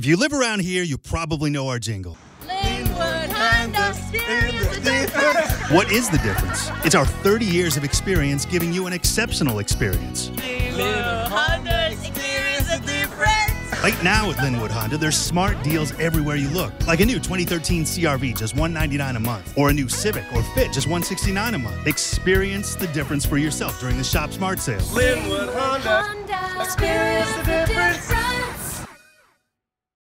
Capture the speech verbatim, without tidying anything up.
If you live around here, you probably know our jingle. Lynnwood Honda, experience the difference. What is the difference? It's our thirty years of experience giving you an exceptional experience. Lynnwood Honda, experience the difference. Right now at Lynnwood Honda, there's smart deals everywhere you look. Like a new twenty thirteen C R V, just one ninety-nine a month. Or a new Civic or Fit, just one sixty-nine a month. Experience the difference for yourself during the Shop Smart sale. Lynnwood Honda, experience the difference.